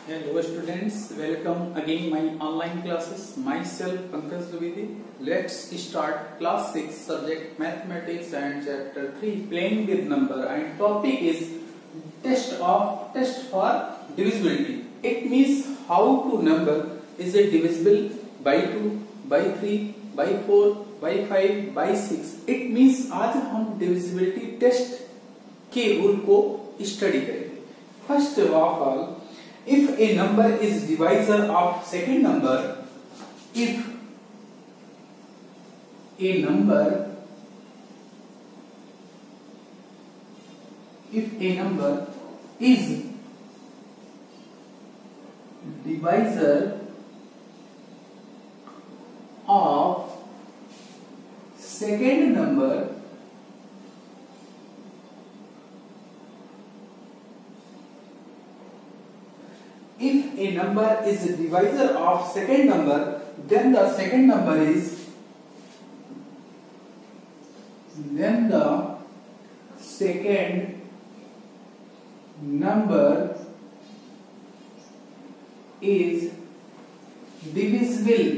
Hello students, welcome again my online classes. Myself Pankaj Dwivedi. Let's start class 6 subject mathematics and chapter 3 playing with number, and topic is test for divisibility. It means how to number is it divisible by 2, by 3, by 4, by 5, by 6. It means आज हम divisibility test के rule को study करेंगे. First of all, if a number is divisor of second number, if a number is divisor of second number, if a number is a divisor of second number, then the second number is divisible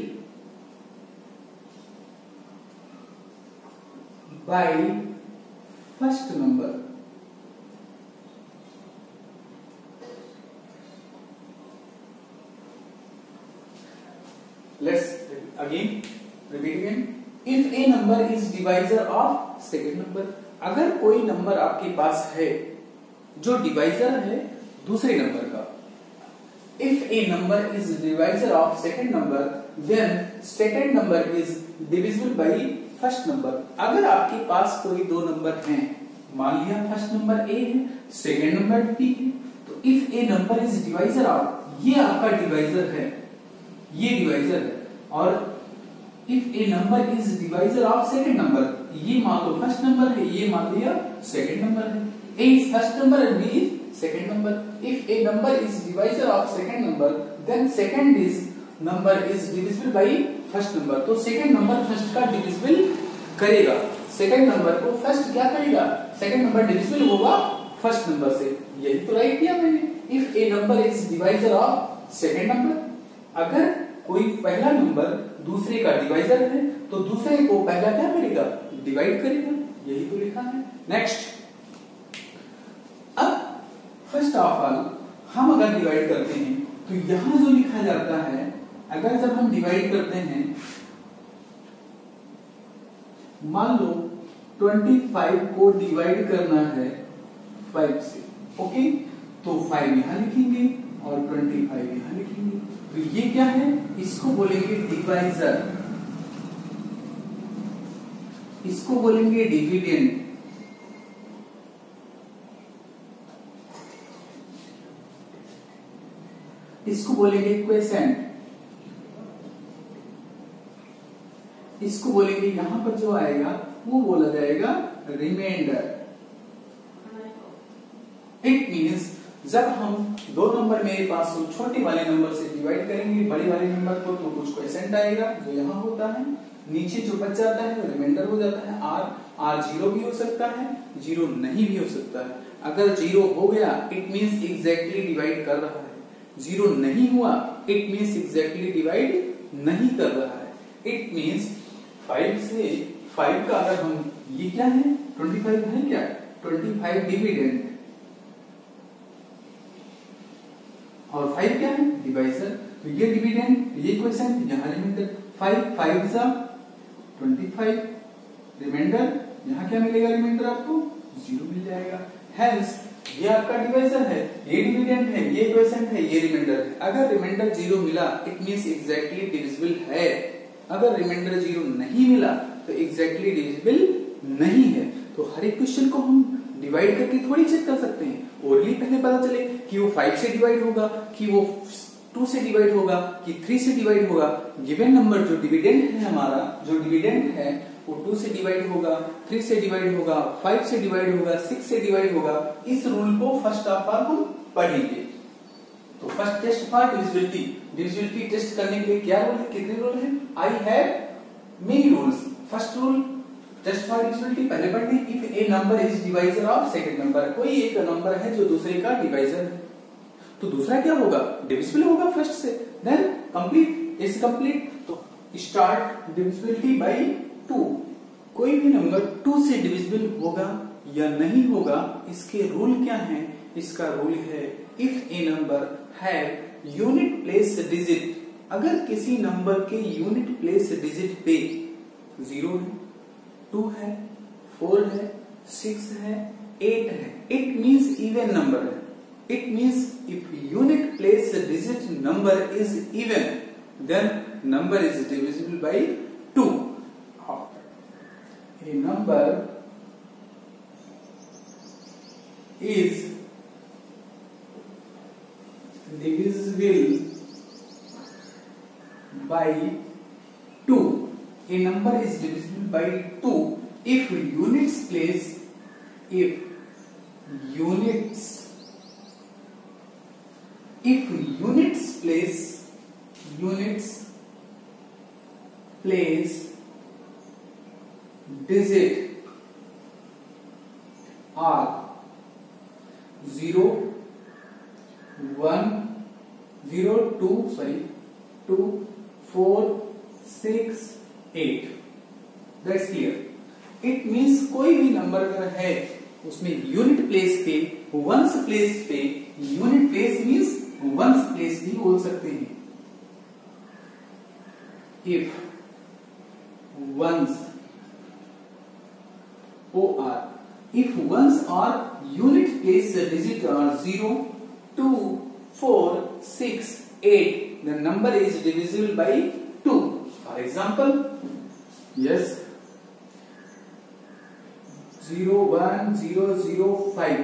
by first number. Let's repeat again. If a number is divisor of second number, अगर कोई number आपके पास है जो divisor है दूसरे number का, if a number is divisor of second number, then second number is divisible by first number. अगर आपके पास कोई दो नंबर हैं, मान लिया फर्स्ट नंबर A है, सेकेंड नंबर B है, तो if a number is divisor of, ये आपका डिवाइजर है, ये डिवाइजर है, और if a number is divisor of second number, ये मान लो फर्स्ट नंबर है, ये मान लिया सेकंड नंबर है. A is first number and B is second number. If a number is divisor of second number, then second is number is divisible by first number. तो second number first का divisible करेगा, second number को first क्या करेगा, second number divisible होगा first number से. यही तो राइट किया मैंने. If a number is divisor of second number, अगर कोई पहला नंबर दूसरे का डिवाइजर है तो दूसरे को पहला क्या करेगा, डिवाइड करेगा. यही तो लिखा है. नेक्स्ट, अब फर्स्ट ऑफ ऑल हम अगर डिवाइड करते हैं तो यहां जो लिखा जाता है, अगर जब हम डिवाइड करते हैं, मान लो 25 को डिवाइड करना है 5 से, ओके, तो 5 यहां लिखेंगे और 25 यहां लिखेंगे. तो ये क्या है, इसको बोलेंगे डिवाइजर, इसको बोलेंगे डिविडेंड, इसको बोलेंगे क्वेसेंट, इसको बोलेंगे, यहां पर जो आएगा वो बोला जाएगा रिमाइंडर. इट मीन्स जब हम दो नंबर मेरे पास हो, छोटे वाले नंबर से डिवाइड करेंगे बड़े वाले नंबर को, तो कुछ क्वेसेंट आएगा जो यहाँ होता है, नीचे जो बच जाता है वो रिमाइंडर हो जाता है. आर जीरो भी हो सकता है, जीरो नहीं भी हो सकता है. अगर जीरो हो गया इट मीन्स एग्जैक्टली डिवाइड कर रहा है, जीरो नहीं हुआ इट मीन्स एग्जैक्टली डिवाइड नहीं कर रहा है. इट मीन्स 5 से 5 का अगर हम, ये क्या है 25 है क्या, 25 डिविडेंड और 5 क्या है डिवाइजर. तो ये डिविडेंड, ये क्वेश्चन, यहाँ रिमाइंडर. 5 जा 25, रिमाइंडर, यहाँ क्या मिलेगा रिमाइंडर आपको, 0 मिल जाएगा. हेंस ये आपका डिवाइजर है, ये डिविडेंड है, ये क्वेश्चन है, ये रिमाइंडर है. अगर रिमाइंडर 0 मिला इट मींस एग्जैक्टली डिविजिबल है, अगर रिमाइंडर 0 नहीं मिला तो एग्जैक्टली डिविजिबल नहीं है. तो हर एक क्वेश्चन को हम डिवाइड करके थोड़ी चेक कर सकते हैं. ओरली पहले पता चले कि वो 5 से डिवाइड होगा, कि वो 2 से डिवाइड होगा, कि 3 से डिवाइड होगा. गिवन नंबर जो डिविडेंड है हमारा, जो डिविडेंड है वो 2 से डिवाइड होगा, 3 से डिवाइड होगा, 5 से डिवाइड होगा, 6 से डिवाइड होगा. इस रूल को फर्स्ट ऑफ ऑल हम पढ़ेंगे. तो first test for divisibility, divisibility test करने के लिए क्या रूल है, कितने रूल है, I have many rules. First rule just for divisibility पहले पढ़ ली। If a number is divisor of second number, कोई एक नंबर है जो दूसरे का डिवाइजर है, तो दूसरा क्या होगा, डिविजिबल होगा फर्स्ट से, देन कंप्लीट इज कंप्लीट। तो स्टार्ट डिविजिबिलिटी बाय 2। कोई भी नंबर 2 से डिविजिबल होगा या नहीं होगा, इसके रूल क्या है? इसका रूल है if a number have unit place digit, अगर किसी नंबर के यूनिट प्लेस डिजिट पे 0 है, 2 है, 4 है, 6 है, 8 है, इट मींस इवन नंबर है। It means if unit place digit number is even, then number is divisible by 2। A number is divisible by 2. A number is divisible by 2 if units place digit are 0, 1, 0, 2, 4, 6, 8। That's clear. It means कोई भी number अगर है उसमें unit place पे, ones place पे, unit place means ones place भी बोल सकते हैं। If ones OR, if ones or unit place digit are 0, 2, 4, 6, 8, the number is divisible by 2. For example, yes, 0, 1, 0, 0, 5,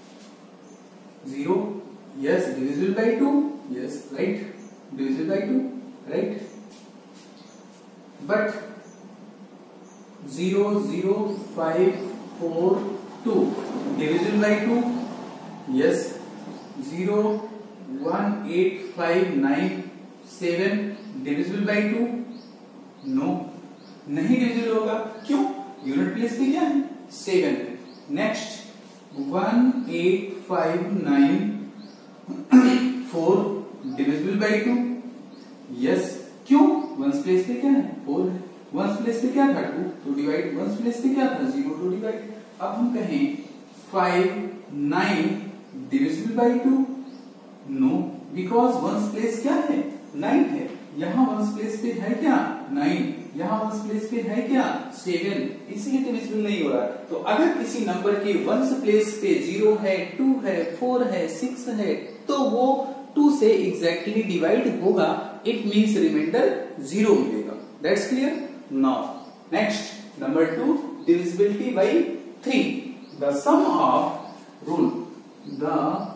0, yes, divisible by 2, yes, right, divisible by 2, right, but 0, 0, 5, 4, 2 divisible by 2, yes, 0, 1, 8, 5, 9, 7 divisible by 2, no, नहीं divisible होगा। क्यों? Unit place पे क्या है? 7 है। Next 1, 8, 5, 9, 4 divisible by 2, yes. क्यों? Ones place पे क्या है? 4 है। वंस प्लेस पे क्या था? 2 तो डिवाइड, वंस प्लेस पे क्या था? 0 तो डिवाइड। अब हम कहें 5, 9 divisible by 2, no, because ones place क्या है? 9 है। यहाँ वंस प्लेस पे है क्या? 9, यहाँ वंस प्लेस पे है क्या? 7, इसलिए डिविजिबल नहीं हो रहा। तो अगर किसी नंबर के वंस प्लेस पे 0 है, 2 है, 4 है, 6 है, तो वो 2 से एग्जैक्टली डिवाइड होगा। इट मीन्स रिमाइंडर 0 मिलेगा। That's clear. Now next number 2, divisibility by 3। The sum of rule, the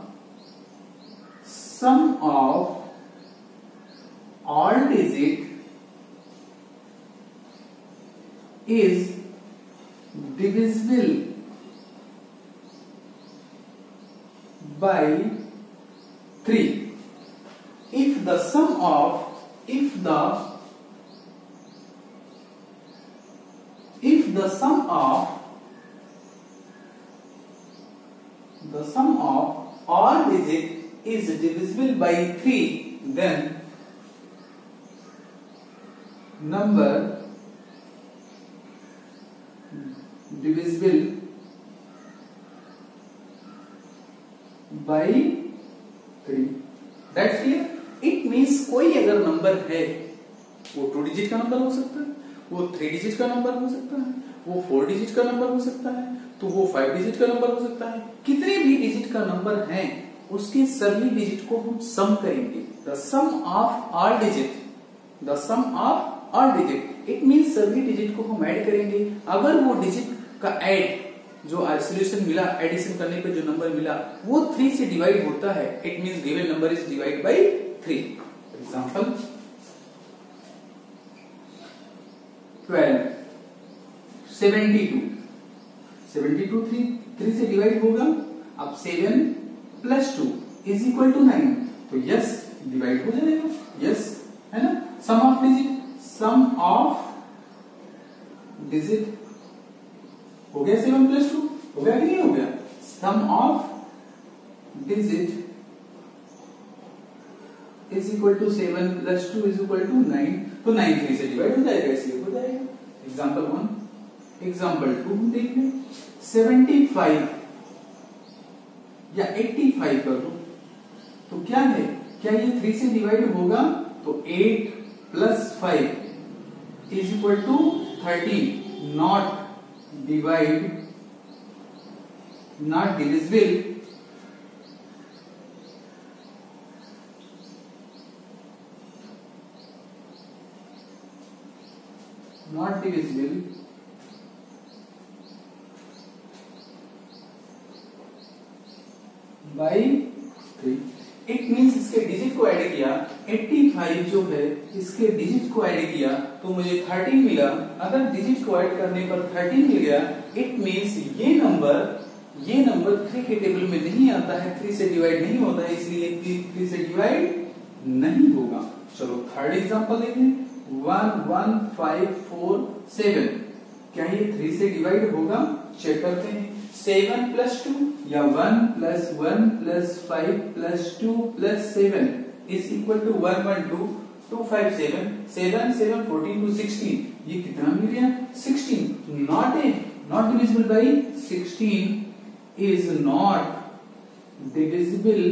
sum of all digit is divisible by 3 if the sum of all digit is divisible by 3, then number divisible by 3। That's clear। It means कोई अगर number है, वो 2 digit का number हो सकता है, वो 3 digit का नंबर हो सकता है, वो 4 डिजिट का नंबर हो सकता है, तो वो 5 डिजिट का नंबर हो सकता है। कितने भी डिजिट का नंबर है, उसके सभी डिजिट को हम सम करेंगे। The sum of all digit, the sum of all digit, it means सभी डिजिट को हम ऐड करेंगे। अगर वो डिजिट का ऐड जो सोल्यूशन मिला, एडिशन करने पे जो नंबर मिला वो 3 से डिवाइड होता है, it means given number is divide by 3। Example 12, 72, 3 से डिवाइड होगा। अब 7 + 2 = 9, तो यस डिवाइड हो जाएगा, यस है ना। Sum of digit, sum of digit हो गया 7 + 2, हो गया कि नहीं हो गया? Sum of digit is equal to 7 plus 2 is equal to 9, तो 9 3 से डिवाइड हो जाएगा, इसलिए हो जाएगा। एग्जाम्पल 1। एग्जाम्पल 2 देख लें, 75 या 85 कर दो, तो क्या है, क्या ये 3 से डिवाइड होगा? तो 8 plus 5 is equal to 13, not divide, not divisible, not divisible by 3। It means इसके डिजिट को ऐड किया, 85 जो है इसके डिजिट को ऐड किया तो मुझे 13 मिला। अगर डिजिट को ऐड करने पर 13 मिल गया, इट मीन्स ये नंबर 3 के टेबल में नहीं आता है, 3 से डिवाइड नहीं होता है, इसलिए 3 से डिवाइड नहीं होगा। चलो थर्ड एग्जांपल देखें, 1 1 5 4 7, क्या ये 3 से डिवाइड होगा? चेक करते हैं। 7 प्लस 2 या 1 plus 1 plus 5 plus 2 plus 7 is equal to 1 1 2 2 5 7 7 7 14 to 16, ये कितना मिल गया? 16। Not divisible by 16 is not divisible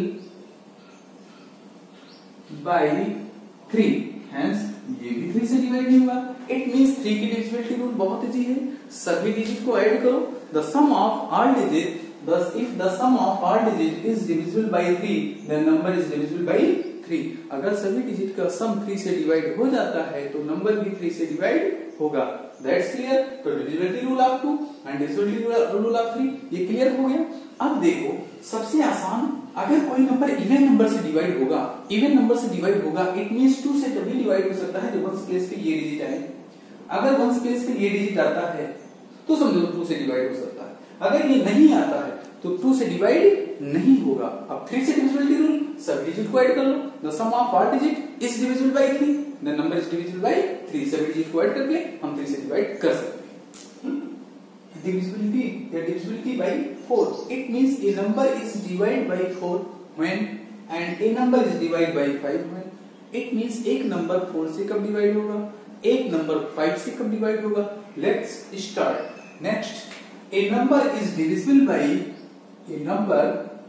by 3, hence ये भी 3 से डिवाइड नहीं हुआ। इट मींस 3 की डिविजिबिलिटी रूल बहुत इजी है, सभी डिजिट को ऐड करो, the sum of all digit, thus if the sum of all digit is divisible by 3 then number is divisible by 3। अगर सभी डिजिट का सम 3 से डिवाइड हो जाता है तो नंबर भी 3 से डिवाइड होगा। That's clear. तो divisibility rule of 2 and divisibility rule of 3 ये क्लियर हो गया। अब देखो सबसे आसान, अगर कोई नंबर इवन नंबर से डिवाइड होगा, इवन नंबर से डिवाइड होगा, इट मींस 2 से तभी डिवाइड हो सकता है जब वंस प्लेस पे ये डिजिट आए। अगर वंस प्लेस पे ये डिजिट आता है तो समझो 2 से डिवाइड हो सकता है, अगर ये नहीं आता है तो 2 से डिवाइड नहीं होगा। अब 3 से डिविजिबिलिटी रूल, सब डिजिट को ऐड कर लो, the sum of all digit is divisible by 3, the number is divisible by 3, सभी डिजिट को ऐड करके हम 3 से डिवाइड कर सकते हैं। divisibility by 4, it means a number is divided by 4 when and a number is divided by 5 when। it means एक number 4 से कब डिवाइड होगा, एक नंबर 5 से कब डिवाइड होगा। Let's start. Next, a number is divisible by, a number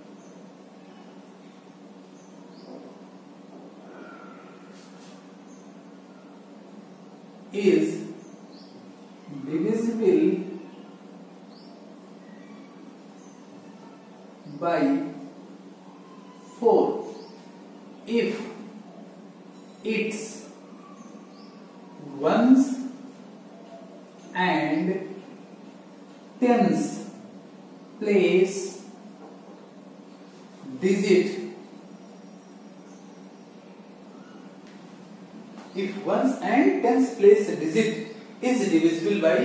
is divisible by 4 if its ones and tens place digit, if ones and tens place digit is divisible by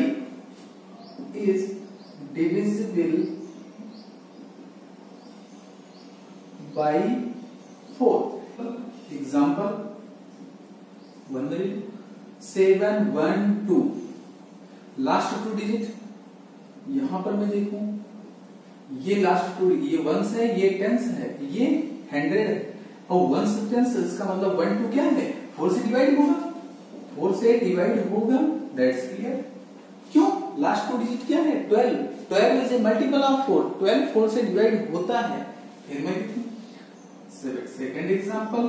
4। Example 7 1 2, last 2 digit यहां पर मैं देखूं, ये last 2, ये once है, ये tense है, ये 100 है, और वंस टेंस इसका मतलब 1 2 क्या है, 4 से डिवाइड होगा, 4 से डिवाइड होगा। That's clear. क्यों? लास्ट 2 डिजिट क्या है, 12 इज ए मल्टीपल ऑफ 4, 12 4 से डिवाइड होता है। फिर मैं लिखूं सेकंड एग्जांपल,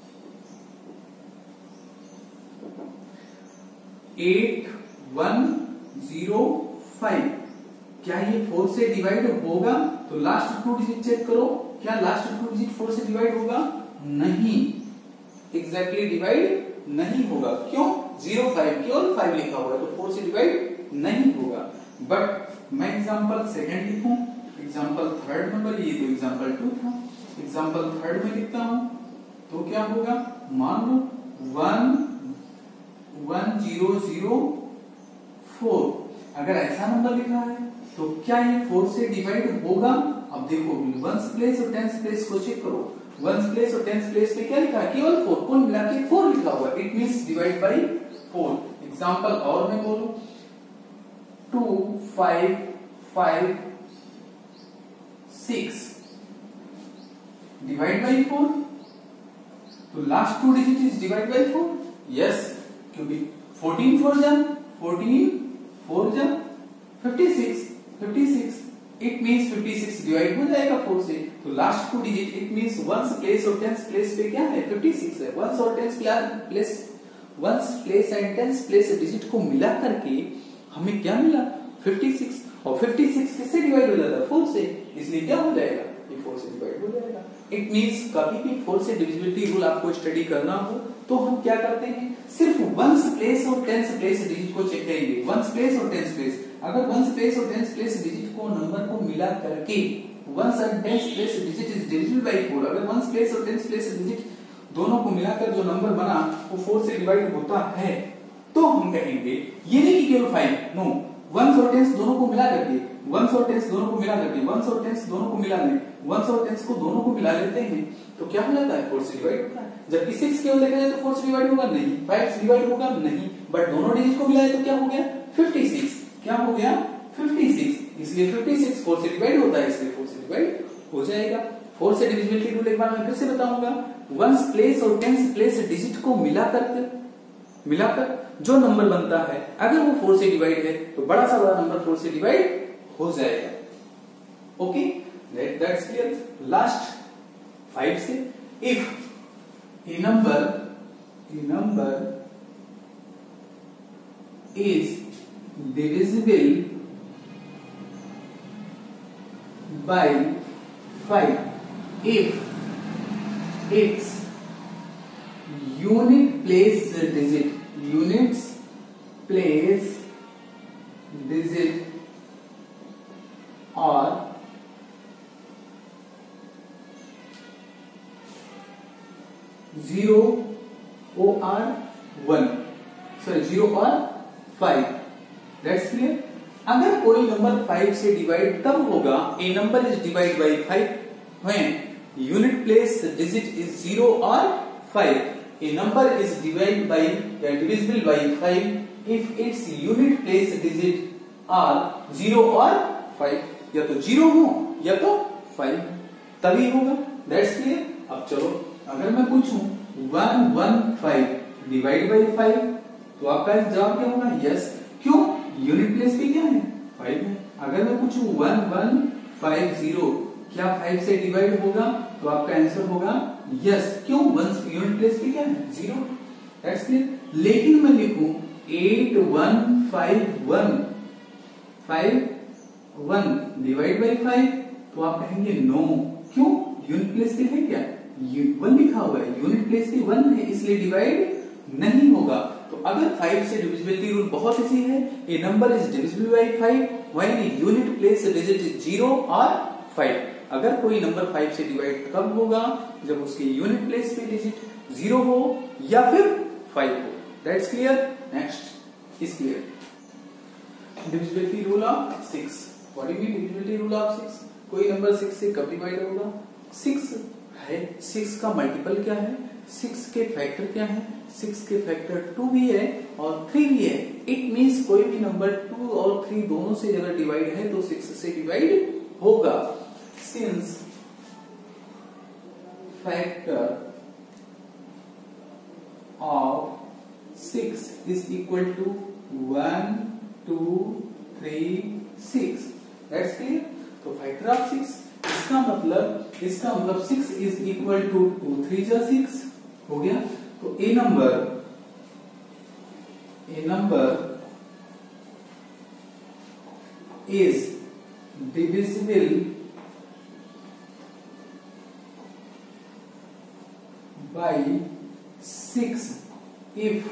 8 1 0 5, क्या ये 4 से डिवाइड होगा? तो लास्ट 2 डिजिट चेक करो, क्या लास्ट 2 डिजिट 4 से डिवाइड होगा? नहीं, एग्जैक्टली डिवाइड नहीं होगा। क्यों? 0 5 केवल 5 लिखा हुआ है तो 4 से डिवाइड नहीं होगा। बट मैं एग्जांपल सेकंड लिखूं, एग्जांपल थर्ड नंबर, ये तो एग्जांपल 2 था, एग्जांपल थर्ड में लिखता हूं तो क्या होगा, मान लो 1 1 0 0 4, अगर ऐसा नंबर लिखा है तो क्या ये 4 से डिवाइड होगा? अब देखो वंस प्लेस और टेंस प्लेस को चेक करो, वंस प्लेस और टेंस प्लेस पे क्या लिखा है, केवल 4, कुल मिला के 4 लिखा हुआ है, it means divide by 4। Example और मैं बोलूं 2 5 5 6 डिवाइड बाय 4, तो last 2 digit is divide by 4। Yes, क्योंकि 14 4 जा 56 इट मींस 56 डिवाइड हो जाएगा 4 से। तो last 2 digit it means ones place और टेंस प्लेस पे क्या है 56 है। वंस और tens place ones place and tens place digit को मिला करके हमें क्या मिला 56। और 56 किससे डिवाइड हो जाता है 4 से, इसलिए क्या हो जाएगा ये 4 से डिवाइड हो जाएगा। इट मींस कभी भी 4 से डिविजिबिलिटी रूल आपको स्टडी करना हो तो हम क्या करते हैं सिर्फ वंस प्लेस और टेंस प्लेस डिजिट को चेक करेंगे। वंस प्लेस और टेंस प्लेस, अगर वंस प्लेस और टेंस प्लेस डिजिट को नंबर को मिला करके ones and tens place digit is divisible by 4, अगर वंस प्लेस और टेंस प्लेस डिजिट दोनों को मिलाकर जो नंबर बना वो 4 से डिवाइड होता है तो हम कहेंगे ये नहीं कि केवल 5, नो, वंस और टेंस दोनों को मिला करके वंस और टेंस दोनों को मिला करके वंस और टेंस दोनों को मिला लें, वंस और टेंस को दोनों को मिला लेते हैं तो क्या हो जाता है 4 से डिवाइड होता है। जबकि 6 केवल देखा जाए तो 4 से डिवाइड होगा नहीं, 5 से डिवाइड होगा नहीं, बट दोनों डिजिट को मिलाए तो क्या हो गया 56। क्या हो गया 56, इसलिए 56 4 से डिवाइड होता है, इसलिए 4 से डिवाइड हो जाएगा। 4 से डिविजिबिलिटी रूल एक बार मैं फिर से बताऊंगा। वंस प्लेस और टेंस प्लेस डिजिट को मिलाकर जो नंबर बनता है अगर वो 4 से डिवाइड है तो बड़ा सा बड़ा नंबर 4 से डिवाइड हो जाएगा। Okay, that's clear. लास्ट 5 से, if a number is divisible by 5 if its units place digit or 0 or 1, sorry 0 or 5। That's clear। अगर कोई नंबर 5 से डिवाइड तब होगा a number is divided by 5 when unit place digit is 0 or 5। a number is divided by या divisible by 5 if its unit place digit are 0 or 5, या तो 0 हो या तो 5 तभी होगा। That's clear। अब चलो अगर मैं पूछूं 115 डिवाइड बाई 5 तो आपका जवाब क्या होगा यस, क्यों यूनिट प्लेस भी क्या है 5 है। अगर मैं पूछूं 1150 क्या 5 से डिवाइड होगा तो आपका आंसर होगा यस, क्यों यूनिट प्लेस भी क्या है 0। That's clear. लेकिन मैं लिखूं 8151 डिवाइड बाई 5 तो आप कहेंगे नो, क्यों यूनिट प्लेस भी है क्या 1 लिखा हुआ है, यूनिट प्लेस भी 1 है इसलिए डिवाइड नहीं होगा। तो अगर 5 से डिविजिबिलिटी रूल बहुत इजी है, a number is divisible by 5 when unit place digit is 0 और 5। अगर कोई नंबर 5 से डिवाइड कब होगा जब उसके यूनिट प्लेस पे डिजिट 0 हो या फिर 5 हो। That's clear. Next is clear. Divisibility rule of 6। What do mean divisibility rule of 6? कोई नंबर 6 से कब डिवाइड होगा? 6 है, 6 का मल्टीपल क्या है, 6 के फैक्टर क्या है, 6 के फैक्टर 2 भी है और 3 भी है। इट मींस कोई भी नंबर 2 और 3 दोनों से अगर डिवाइड है तो 6 से डिवाइड होगा। Since factor of 6 is equal to 1 2 3 6। That's clear. तो फैक्टर ऑफ 6 इसका मतलब 6 इज इक्वल टू 2 3 जा 6 हो गया। तो a number is divisible by 6 if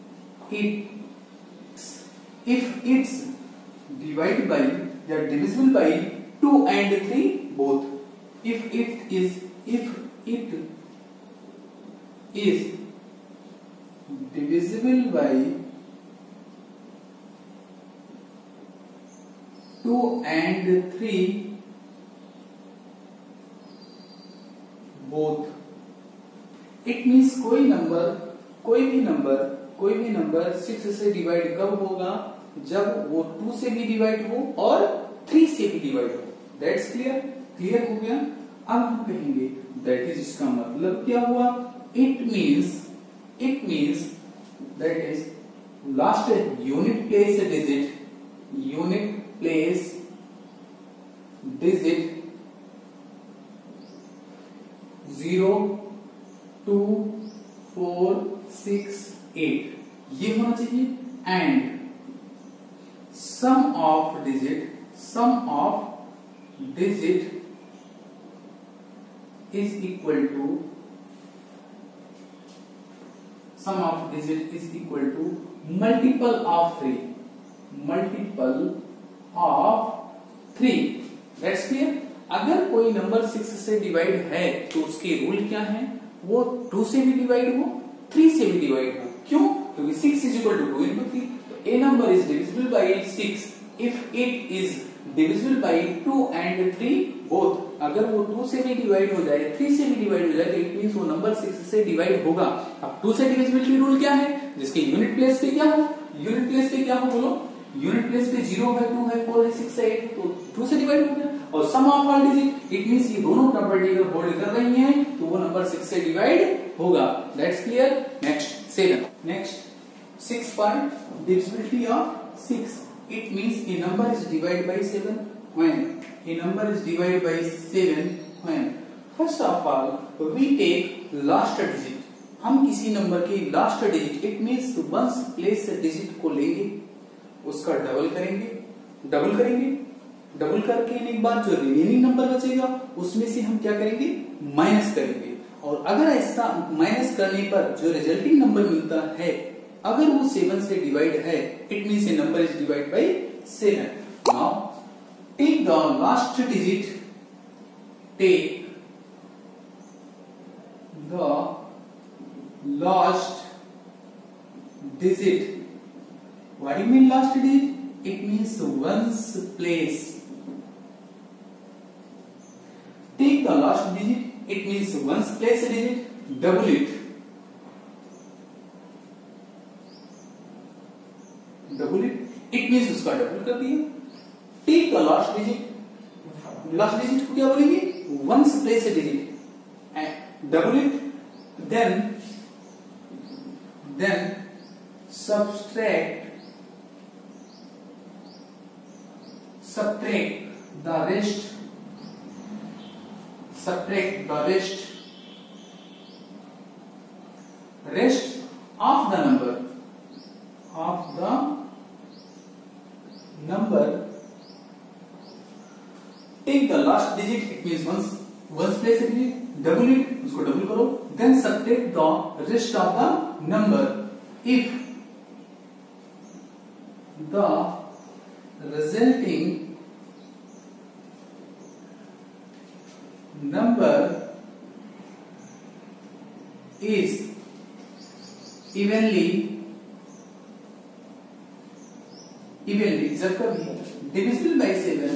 it's divided by या divisible by 2 and 3 both। if it is divisible by 2 and 3 both, it means कोई भी नंबर 6 से डिवाइड कब होगा जब वो 2 से भी डिवाइड हो और 3 से भी डिवाइड हो। That's clear. क्लियर हो गया। अब हम कहेंगे दैट इज, इसका मतलब क्या हुआ it means that is last unit place digit 0 2 4 6 8 ये होना चाहिए and sum of digit is equal to multiple of 3 That's clear. अगर कोई नंबर 6 से डिवाइड है तो उसके रूल क्या है? वो 2 से भी डिवाइड हो 3 से भी डिवाइड हो। क्यों? क्योंकि 6 is equal to 2 into 3. A number is divisible by 6 if it is divisible by 2 and 3 both. अगर वो 2 से भी डिवाइड हो जाए 3 से भी डिवाइड हो जाए तो इट मींस वो नंबर 6 से डिवाइड होगा। अब 2 से डिविजिबिलिटी रूल क्या है? जिसके यूनिट प्लेस पे क्या हो? बोलो यूनिट प्लेस पे 0 है 2 है 4 है 6 है 8 तो 2 से डिवाइड हो गया। और sum of all digit it means ये दोनों प्रॉपर्टी अगर होल्ड कर रही हैं तो वो नंबर 6 से डिवाइड होगा। That's clear. Next 7 next 6 part divisibility of 6 it means a number is divided by 7 when first of all we take last digit हम किसी नंबर की last digit it means ones place digit को लेंगे उसका double करके एक बार जो remaining number बचेगा उसमें से हम क्या करेंगे माइनस करेंगे और अगर ऐसा माइनस करने पर जो रिजल्टिंग नंबर मिलता है अगर वो 7 से डिवाइड है it means a number is divide by 7। Now take the last digit What do you mean last digit? It means ones place. Take the last digit. It means ones place digit. Double it. It means उसका double कर दिया। Take the last digit. Last digit को क्या बोलेंगे? Ones place digit. And double it. Then subtract the rest of the number take the last digit it means ones place digit double it उसको double करो then subtract the rest of the number if the resulting number is evenly जब कभी divisible by 7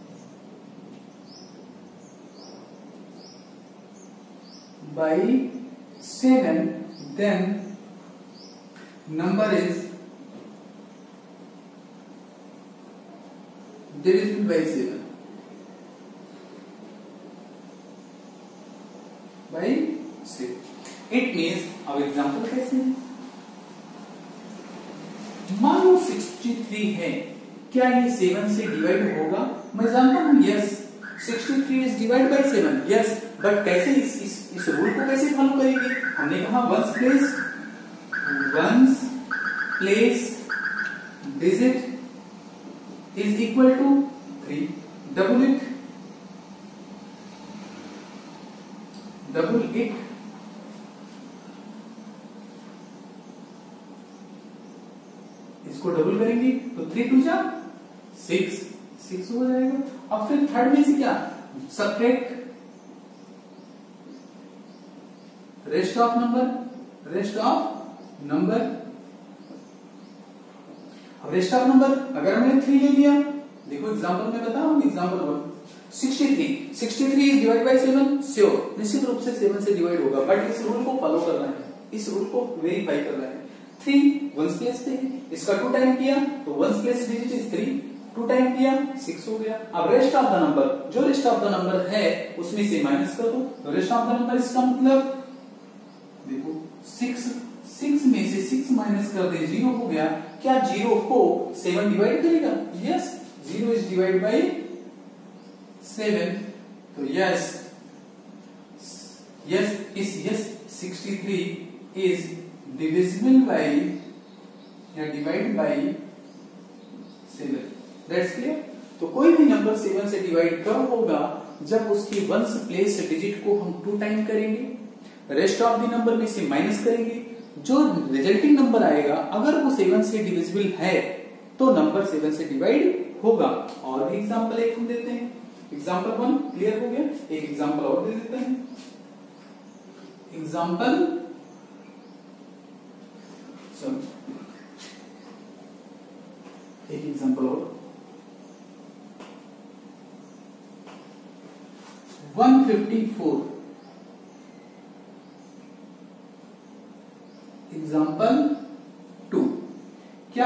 then number is divisible by 7 It means अब example कैसे है? मान लो 63 है क्या ये 7 से डिवाइड होगा? मैं जानता हूं yes 63 is divide by 7 yes but कैसे इस रूल को कैसे फॉलो करेंगे? हमने कहा ones place digit is equal to 3 double it इसको डबल करेंगे तो 3 2 जा 6 हो जाएगा। अब फिर थर्ड में से क्या सब्ट्रैक्ट रेस्ट ऑफ नंबर अब रेस्ट ऑफ नंबर अगर हमने 3 ले लिया देखो एग्जांपल में बताऊं example 63 is divide by 7 sure निश्चित रूप से 7 से डिवाइड होगा बट इस रूल को फॉलो करना है इस रूल को वेरीफाई करना है 3 वंस प्लेस पे इसका 2 टाइम किया तो ones place digit is 3 2 time किया 6 हो गया। अब रेस्ट ऑफ द नंबर जो रेस्ट ऑफ द नंबर है उसमें से माइनस कर दो तो रेस्ट ऑफ द नंबर इसका मतलब 6 6 में से 6 माइनस कर दे 0 हो गया। क्या 0 को 7 डिवाइड करेगा? Yes, 0 is divide by 7। तो यस 63 इज डिविजिबल बाई या डिवाइड बाई 7। That's clear. तो कोई भी नंबर 7 से डिवाइड कब होगा? जब उसकी वंस प्लेस डिजिट को हम 2 टाइम करेंगे, रेस्ट ऑफ द नंबर में से माइनस करेंगे, जो रिजल्टिंग नंबर आएगा अगर वो 7 से डिविजिबल है तो नंबर 7 से डिवाइड होगा। और भी एग्जांपल एक हम देते हैं। एग्जांपल 1 क्लियर हो गया, एक एग्जांपल और दे देते हैं। एग्जांपल एक एग्जांपल और 154। एग्जांपल 2। क्या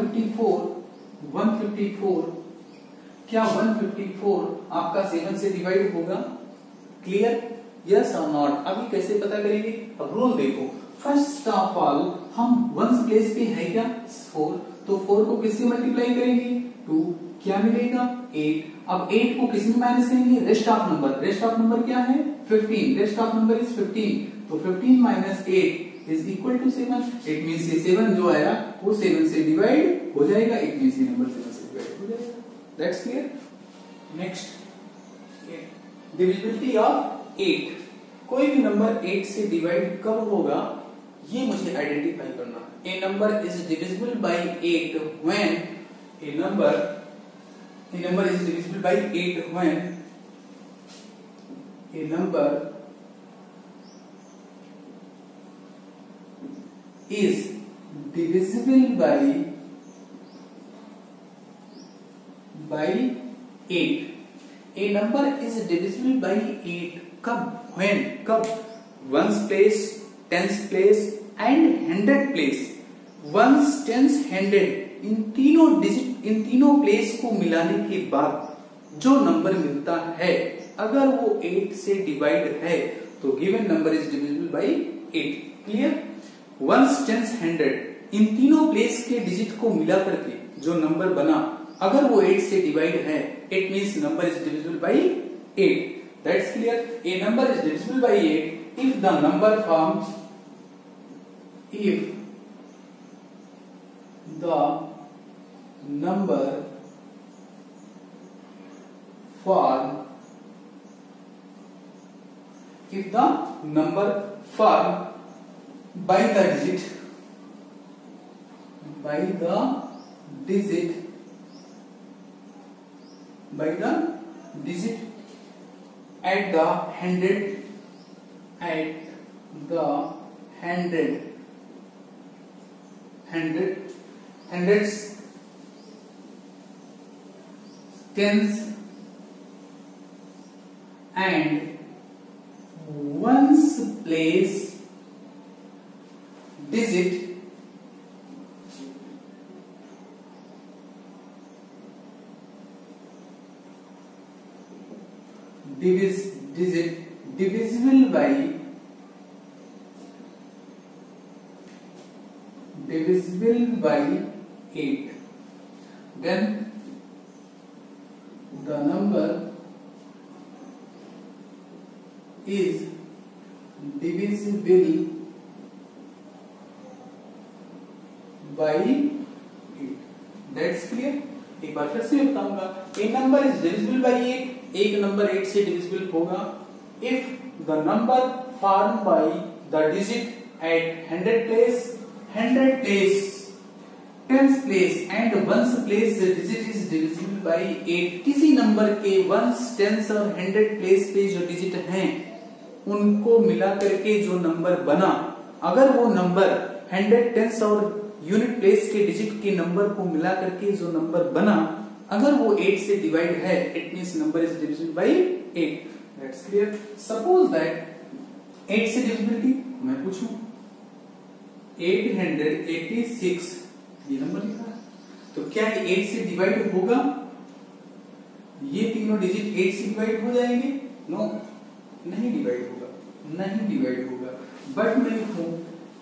154 आपका 7 से डिवाइड होगा? क्लियर, यस और नॉट? अभी कैसे पता करेंगे? अब रूल देखो। फर्स्ट ऑफ ऑल हम वंस प्लेस पे है क्या? 4, तो 4 को किससे मल्टीप्लाई करेंगे? 2, क्या मिलेगा? 8। अब 8 को किस में माइनस करेंगे? Rest of number. Rest of number क्या है? 15। रेस्ट ऑफ नंबर इज 15, तो 15 minus 8 is equal to 7। It means ये 7 जो आया वो 7 से डिवाइड हो जाएगा। इट मींस ये नंबर 7 से डिवाइड हो जाएगा। That's clear. Next, divisibility of 8। कोई भी नंबर 8 से डिवाइड कब होगा ये मुझे आइडेंटिफाई करना है। A number is divisible by 8 when a number is divisible by 8 when a number is divisible by 8। a number is divisible by 8 कब? when? कब? ones place, tens place and hundred place। ones, tens, hundred इन तीनों digit, इन तीनों place को मिलाने के बाद जो number मिलता है अगर वो 8 से डिवाइड है तो given number is divisible by 8। Clear. Ones, tens, hundred इन तीनों प्लेस के डिजिट को मिला करके जो नंबर बना अगर वो 8 से डिवाइड है it means number is divisible by 8। That's clear. A number is divisible by 8 if the number form by the digit at the hundreds, tens and ones place digit divisible by 8, then the number is divisible by 8। That's clear। एक बार फिर से बताऊंगा। A number is divisible by 8, एक number 8 से divisible होगा if the number formed by the digit at 100 place, 10th place and ones place digit is divisible by 8। किसी number के ones, tens और 100 place पे जो डिजिट हैं उनको मिला करके जो नंबर बना अगर वो नंबर 100, tens और यूनिट प्लेस के डिजिट के नंबर को मिला करके जो नंबर बना अगर वो 8 से डिवाइड है it means number is divisible by 8। That's clear. Suppose that 8 से डिविजिबिलिटी मैं पूछूं 886 ये नंबर लिखा है तो क्या ये 8 से डिवाइड होगा? ये तीनों डिजिट 8 से डिवाइड हो जाएंगे? नो, नहीं डिवाइड होगा, नहीं डिवाइड होगा। बट मैं लिखूं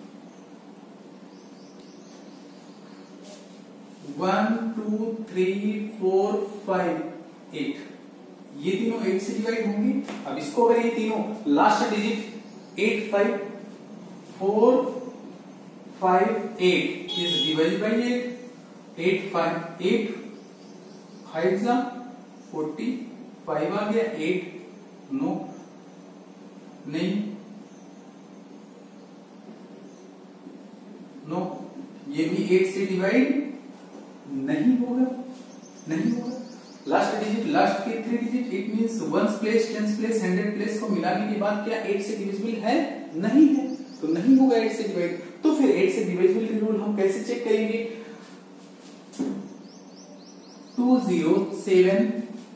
1 2 3 4 5 8, ये तीनों 8 से डिवाइड होंगे। अब इसको अगर ये तीनों last digit 8 5 4 5 8 is divide by 8 5 8 5 जा 45 आ गया, 8 नो नहीं नो, ये भी 8 से डिवाइड नहीं होगा, नहीं होगा। लास्ट डिजिट, लास्ट के 3 digit, it means ones place, tens place, hundred place को मिलाने के बाद क्या 8 से डिविजिबल है? नहीं है, तो नहीं होगा 8 से डिवाइड। तो फिर 8 से डिविजिबल रूल हम कैसे चेक करेंगे? 207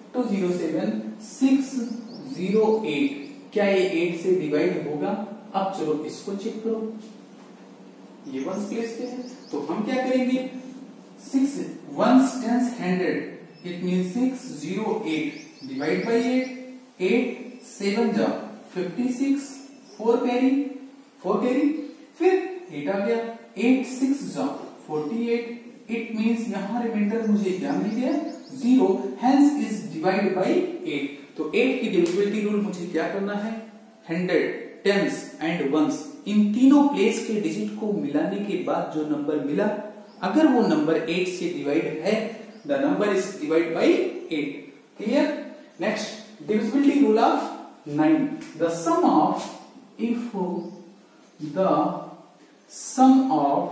608, क्या ये 8 से डिवाइड होगा? अब चलो इसको चेक करो, ये वंस प्लेस पे है, तो हम क्या करेंगे? 6 ones tens 100, it mean 608 divide by 8, 8 7 जा 56, 4 कैरी फिर 8 आ गया, 8 6 जा 48, इट मींस यहां रिमाइंडर मुझे क्या मिल गया? 0, हेंस इज डिवाइड बाई 8। तो 8 की डिविजिबिलिटी रूल मुझे क्या करना है? 100, टेंस एंड वंस इन तीनों प्लेस के डिजिट को मिलाने के बाद जो नंबर मिला, अगर वो नंबर 8 से डिवाइड है, the number is divide by 8। Clear? Next, divisibility rule of 9। The sum of, if the sum of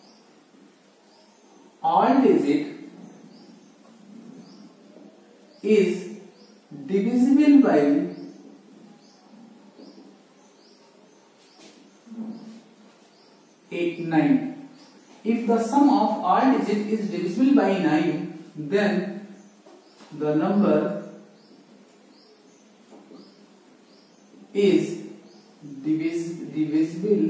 all digit is divisible by 9. If the sum of all digit is divisible by 9, then the number is divisible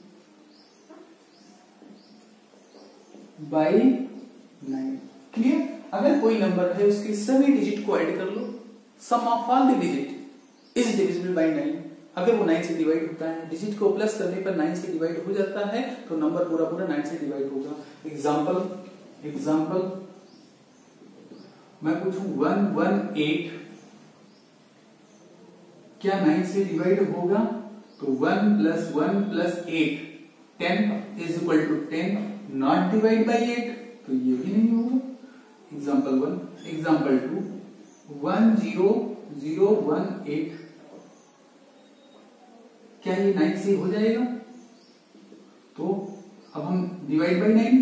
by 9। Clear? अगर कोई number है उसके सभी digit को add कर लो, sum of all the digit is divisible by 9। अगर वो 9 से डिवाइड होता है, डिजिट को प्लस करने पर 9 से डिवाइड हो जाता है, तो नंबर पूरा पूरा 9 से डिवाइड होगा। एग्जांपल मैं पूछूं 118 क्या 9 से डिवाइड होगा? तो 1 plus 1 plus 8 10 is equal to 10, not divide by 8, तो ये भी नहीं होगा। एग्जाम्पल 1, एग्जाम्पल 2, 10018 क्या ये 9 से हो जाएगा? तो अब हम डिवाइड बाई 9,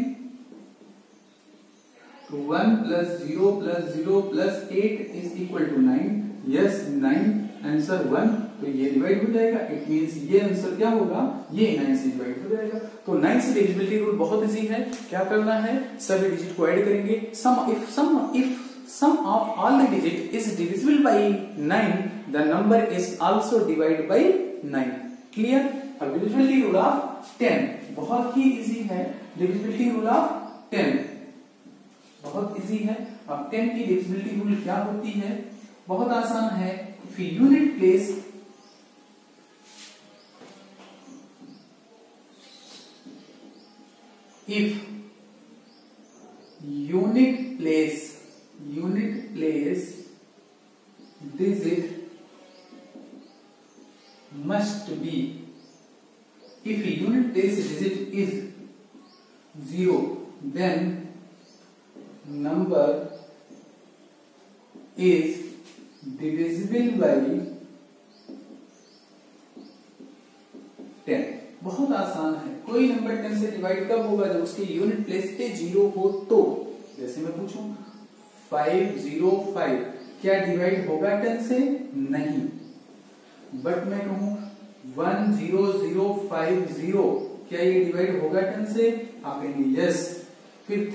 तो 1 plus 0 plus 0 plus 8 is equal to 9। Yes 9, answer 1, तो ये डिवाइड हो जाएगा। इट मींस ये आंसर क्या होगा? ये 9 से डिवाइड हो जाएगा। तो 9 से डिविजिबिलिटी रूल बहुत इजी है। क्या करना है? सभी डिजिट को ऐड करेंगे। If sum of all the digit is divisible by 9, the number is also divide by 9। Clear? अब डिविजिबिलिटी रूल ऑफ 10 बहुत ही इजी है। डिविजिबिलिटी रूल ऑफ 10 बहुत इजी है। अब 10 की डिविजिबिलिटी रूल क्या होती है? बहुत आसान है। If unit place if unit place digit must be, if unit place digit is 0, then number is divisible by 10। बहुत आसान है। कोई नंबर 10 से डिवाइड कब होगा? जब उसके यूनिट प्लेस पे 0 हो तो। जैसे मैं पूछूं 505 क्या डिवाइड होगा 10 से? नहीं। बट मैं कहूं 10050 क्या ये डिवाइड होगा 10 से? आप कहेंगे यस। फिर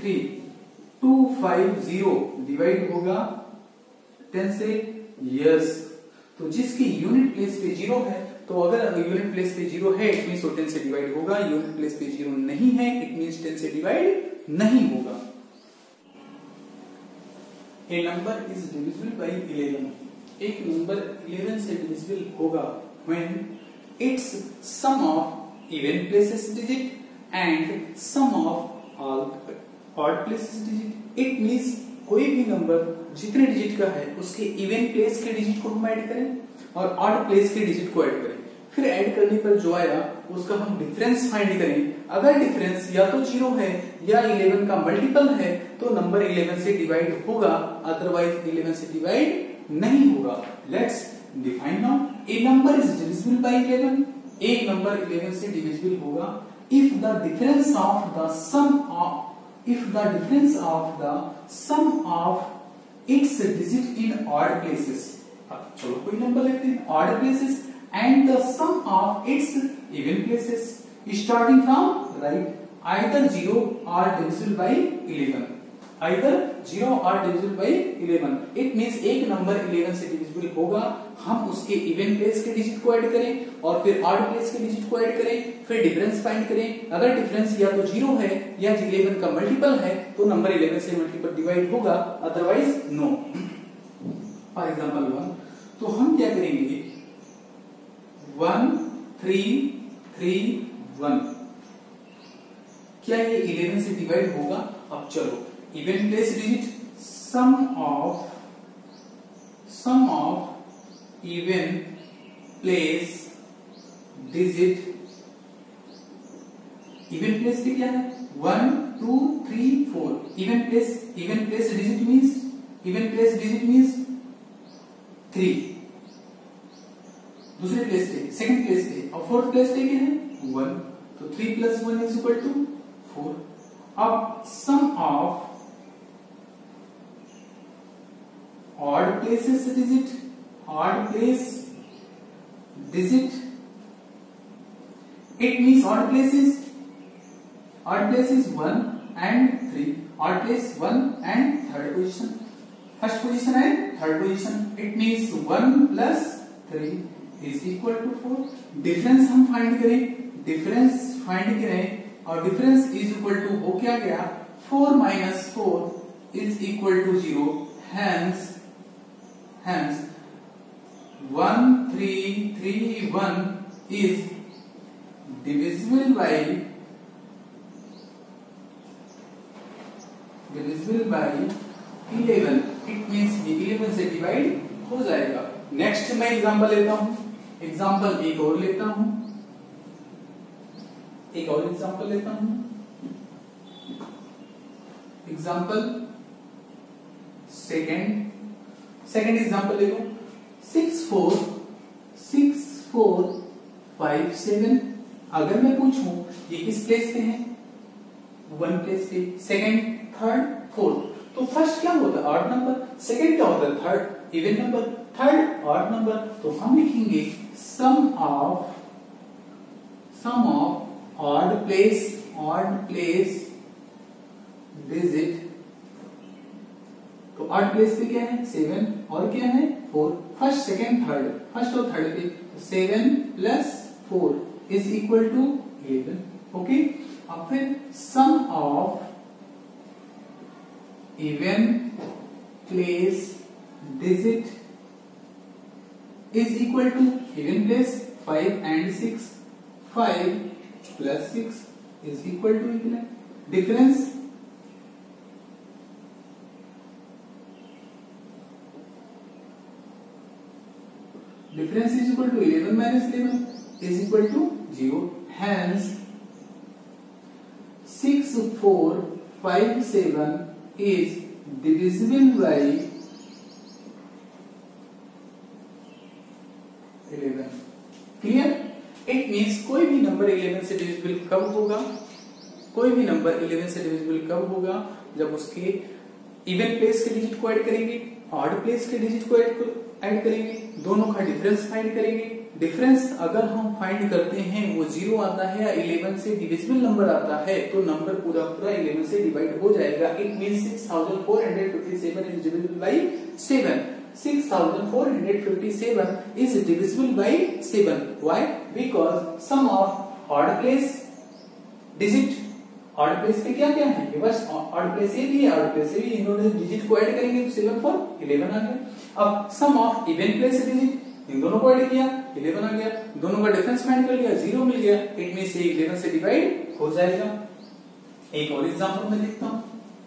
3250 डिवाइड होगा 10 से? यस। तो जिसकी यूनिट प्लेस पे 0 है, तो अगर यूनिट प्लेस पे 0 है, इट मींस वो 10 से डिवाइड होगा। यूनिट प्लेस पे 0 नहीं है, इट मींस 10 से डिवाइड नहीं होगा। A number is divisible by 11। एक नंबर 11 से डिविजिबल होगा when it's sum of even places digit and sum of odd places digit, it means कोई भी नंबर जितने डिजिट का है उसके इवन प्लेस के डिजिट को हम ऐड करें और ऑड प्लेस के डिजिट को ऐड करें, फिर ऐड करने पर जो आया उसका हम डिफरेंस फाइंड करें। अगर डिफरेंस या तो 0 है या 11 का मल्टीपल है तो नंबर 11 से डिवाइड होगा, अदरवाइज 11 से डिवाइड नहीं होगा। Let's define now, a number is divisible by 11, एक नंबर 11 से डिविजिबल होगा if the difference of the sum of its digit in odd places, अब चलो कोई नंबर लेते हैं odd places and the sum of its even places starting from right either 0 or divisible by 11, either 0 or divisible by 11, it means एक number 11 से divisible होगा, हम उसके इवन प्लेस के डिजिट को ऐड करें और फिर ऑड प्लेस के डिजिट को ऐड करें, फिर डिफरेंस फाइंड करें। अगर डिफरेंस या तो 0 है या 11 का मल्टीपल है तो नंबर 11 से मल्टीपल डिवाइड होगा, अदरवाइज नो। फॉर एग्जांपल 1, तो हम क्या करेंगे 1 3 3 1, क्या ये 11 से डिवाइड होगा? अब चलो even place digit, sum of even place digit, even place पे क्या है 1 2 3 4, इवन प्लेस डिजिट मींस 3, दूसरे प्लेस पे सेकंड प्लेस पे और फोर्थ प्लेस पे क्या है 1, तो 3 + 1 = 4। अब sum of odd places digit, odd place digit, it means odd place is 1 and 3, odd place 1 and third position, first position and third position, it means 1 + 3 = 4। Difference हम find करें और डिफरेंस इज इक्वल टू हो क्या गया 4 - 4 = 0, hence 1 3 3 1 is divisible by 11, it means 11 से divide हो जाएगा। Next मैं एग्जांपल लेता हूं, एग्जांपल एक और लेता हूं, एग्जांपल सेकंड एग्जांपल ले लो 6 4 5 7। अगर मैं पूछूं ये किस प्लेस पे है 1 प्लेस पे, सेकंड थर्ड फोर्थ, तो फर्स्ट क्या होता है ऑड नंबर, सेकंड क्या होता है third even number, third odd number, तो हम लिखेंगे sum of odd place digit, तो ऑड प्लेस पे क्या है 7 और क्या है 4, फर्स्ट सेकंड थर्ड, फर्स्ट और थर्ड पे 7 + 4 = 11। ओके, अब फिर sum of even place digit is equal to even place 5 and 6, 5 + 6 = 11। Difference is equal to 11 - 11 = 0, hence 6 4 5 7 is divisible by 11। Clear? It means कोई भी नंबर 11 से डिविजिबल कब होगा, जब उसके इवन प्लेस के डिजिट को ऐड करेंगे, ऑड प्लेस के डिजिट को ऐड करेंगे, दोनों का डिफरेंस फाइंड करेंगे। डिफरेंस अगर हम फाइंड करते हैं वो 0 आता है या 11 से डिविजिबल नंबर आता है तो नंबर पूरा 11 से डिवाइड हो जाएगा। It means 6457 is divisible by 7। 6457 is divisible by 7. Why? Because sum of odd place digit, odd place पे क्या क्या है, ये बस odd place A भी है, odd place A भी, इन्होंने डिजिट को ऐड करेंगे तो 7 4 11 आ गया। अब sum of even place digit, इन दोनों को ऐड किया 11 आ गया, दोनों का डिफरेंस फाइंड कर लिया 0 मिल गया। इट मींस 11 से डिवाइड हो जाएगा। एक और एग्जांपल मैं लिखता हूं,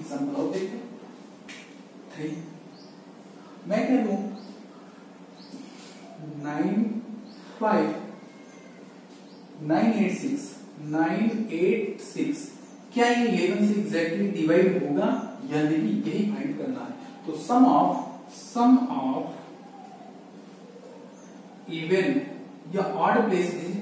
एग्जाम्पल और देखो 3, मैं कह लू 986 क्या ये 11 से एग्जैक्टली डिवाइड होगा या नहीं, यही फाइंड करना है। तो सम ऑफ इवन या ऑड प्लेस डिजिट,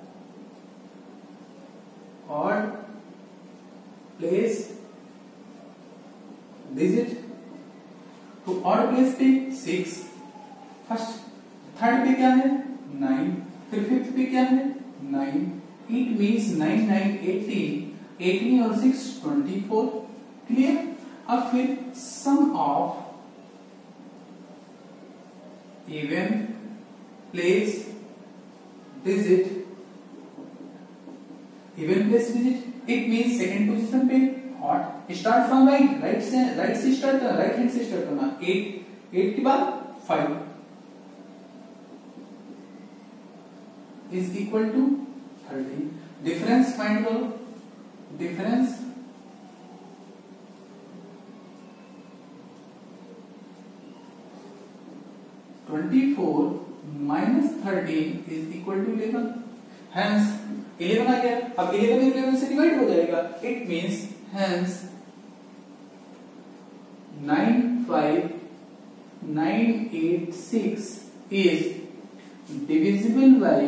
तो ऑड प्लेस पे 6 फर्स्ट, थर्ड पे क्या है 9, फिर फिफ्थ पे क्या है 9, इट मीन्स 9 9 18 और 6 24। क्लियर। अब फिर sum of even place digit, it means second position पे ऑड, स्टार्ट फ्रॉम राइट से स्टार्ट करना, राइट हैंड से स्टार्ट करना। 8 के बाद 5 is equal to 13। Difference find करो, difference 24 minus 13 is equal to 11। Hence 11 आ गया। अब 11 से डिवाइड हो जाएगा, it means hence 95986 is divisible by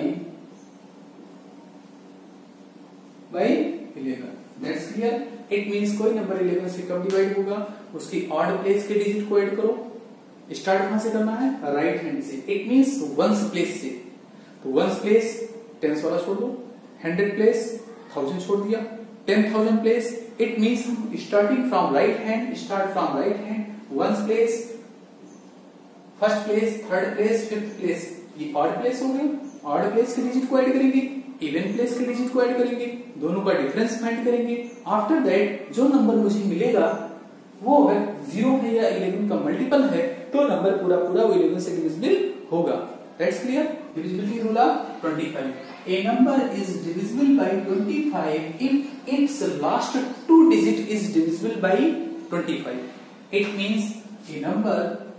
11। That's clear. It means कोई नंबर 11 से कम डिवाइड होगा, उसकी ऑड प्लेस के डिजिट को ऐड करो। स्टार्ट कहां से करना है, राइट हैंड से। इट मीन्स वंस प्लेस से, तो वंस प्लेस 10 वाला छोड़ दो, 100 प्लेस 1000 छोड़ दिया, 10,000 place. It means starting from right hand, ones place, first place, third place, fifth place, ये ऑड प्लेस हो गए। ऑड प्लेस के डिजिट को ऐड करेंगे, इवन प्लेस के डिजिट को ऐड करेंगे, दोनों का डिफरेंस फाइंड करेंगे। आफ्टर दैट जो नंबर मुझे मिलेगा वो अगर 0 है या 11 का मल्टीपल है तो नंबर पूरा वो 11 से डिविजिबल होगा। That's clear. Divisibility rule of 25। A number is divisible by 25 if its last 2 digit is divisible by 25. It means a number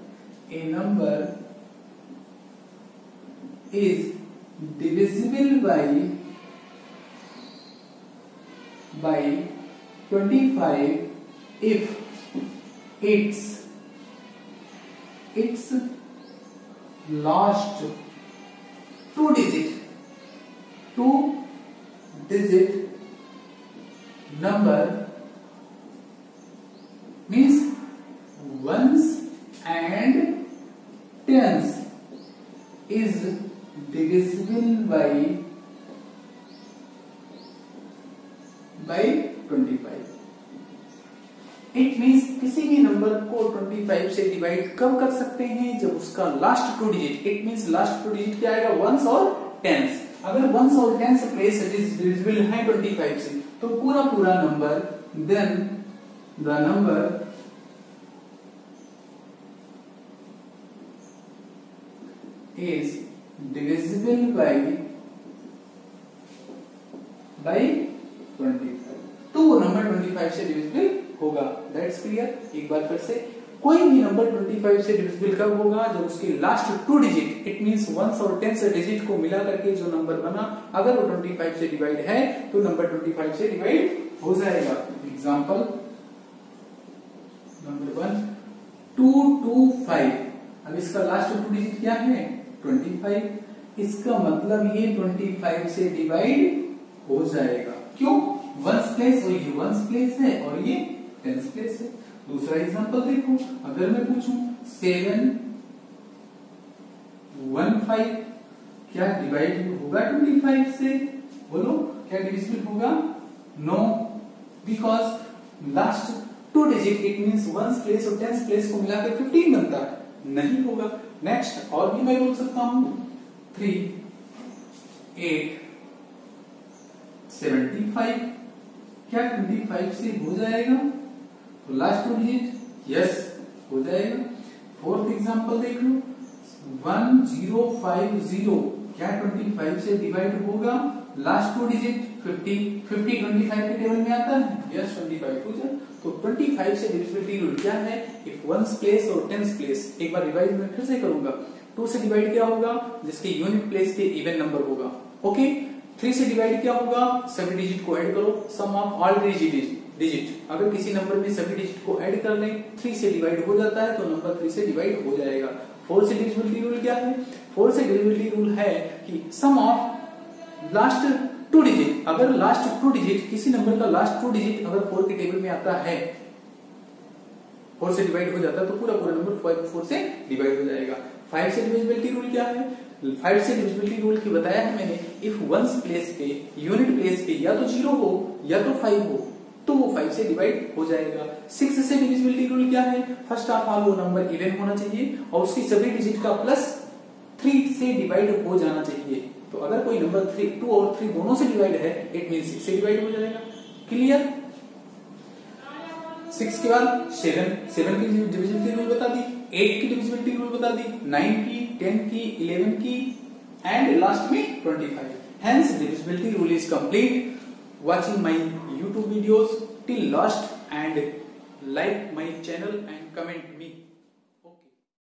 is divisible by 25 if its last 2 digit number means ones and tens is divisible by 25. इट मीन्स किसी भी number को 25 से divide कब कर सकते हैं, जब उसका last 2 digit, it means last 2 digit क्या आएगा, वंस और टेंस। अगर वंस और टेंस प्लेस डिविजिबल है 25 से तो पूरा number, then the number is divisible by 25, तो वो नंबर 25 से डिविजिबल होगा। That's clear. एक बार फिर से, कोई भी नंबर 25 से डिविजिबल कब होगा, जब उसके last 2 digit, it means ones और टेंस डिजिट को मिला करके जो नंबर बना, अगर वो 25 से डिवाइड है तो नंबर 25 से डिवाइड हो जाएगा। Example number 1 225। अब इसका लास्ट 2 डिजिट क्या है 25, इसका मतलब ये 25 से डिवाइड हो जाएगा। क्यों, वंस प्लेस, और ये वंस प्लेस है और ये टेंस प्लेस है। दूसरा एग्जांपल देखो, अगर मैं पूछूं 715 क्या डिवाइड होगा 25 से, बोलो क्या डिविजिबल होगा, no, because last 2 digit it means ones place और टेंस प्लेस को मिलाकर 15 बनता है, नहीं होगा। नेक्स्ट और भी मैं बोल सकता हूं 3 8 75 क्या 25 से हो जाएगा, तो लास्ट 2 डिजिट यस हो जाएगा। फोर्थ एग्जांपल देख लो 1050 क्या 25 से डिवाइड होगा, लास्ट 2 डिजिट 50 25 के टेबल में आता है, यस 25 टू जा। तो 25 से डिविजिबिलिटी रूल क्या है, इफ वंस प्लेस और टेंस प्लेस, एक बार रिवाइज में फिर से करूंगा। 2 से डिवाइड क्या होगा, जिसके यूनिट प्लेस पे इवन नंबर होगा, ओके। 3 से डिवाइड क्या होगा, सभी डिजिट को ऐड करो, सम ऑफ ऑल डिजिट। अगर किसी नंबर में सभी डिजिट को ऐड कर लें, 3 से डिवाइड हो जाता है तो नंबर 3 से डिवाइड हो जाएगा। 4 से डिविजिबिलिटी रूल क्या है, 4 से डिविजिबिलिटी रूल है कि सम ऑफ लास्ट 2 डिजिट, अगर लास्ट 2 डिजिट किसी नंबर का लास्ट 2 डिजिट अगर 4 के टेबल में आता है, 4 से डिवाइड हो जाता है तो पूरा नंबर 4 से डिवाइड हो जाएगा। 5 से डिविजिबिलिटी रूल क्या है, 5 से डिविजिबिलिटी रूल की बताया है मैंने, इफ वंस प्लेस पे यूनिट प्लेस पे या तो 0 हो या तो 5 हो तो वो 5 से डिवाइड हो जाएगा। 6 से डिविजिबिलिटी रूल क्या है, फर्स्ट ऑफ ऑल वो नंबर इवन होना चाहिए और उसकी सभी डिजिट का प्लस 3 से डिवाइड हो जाना चाहिए। तो अगर कोई नंबर 2 और 3 दोनों से डिवाइड है, इट मीन 6 से डिवाइड हो जाएगा। क्लियर। 6 के बाद 7 की डिविजिबिलिटी रूल बता दी, 8 की डिविजिबिलिटी रूल बता दी, 9 की, 10 की, 11 की एंड लास्ट में 25। Hence divisibility rule is complete. Watching my YouTube videos till last and like my channel and comment me.